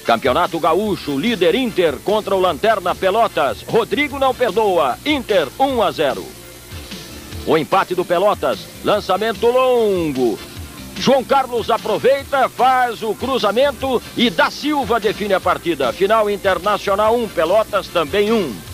Campeonato Gaúcho, líder Inter contra o Lanterna Pelotas. Rodrigo não perdoa, Inter 1-0. O empate do Pelotas, lançamento longo. João Carlos aproveita, faz o cruzamento e Da Silva define a partida. Final Internacional 1, Pelotas também 1.